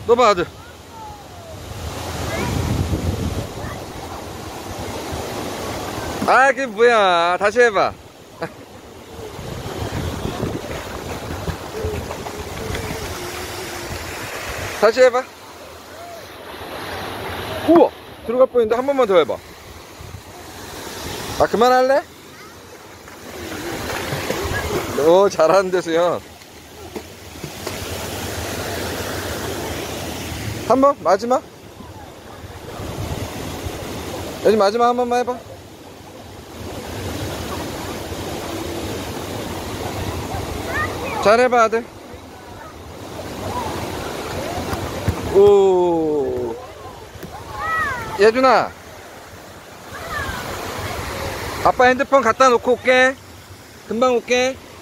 넣어봐 아들. 아 그게 뭐야. 다시 해봐. 다시 해봐. 우와 들어갈 뻔했는데 한 번만 더 해봐. 아 그만할래? 오 잘하는데 수연. 한 번 마지막. 여기 마지막 한 번만 해봐. 잘해봐 아들. 오 예준아 아빠 핸드폰 갖다 놓고 올게. 금방 올게.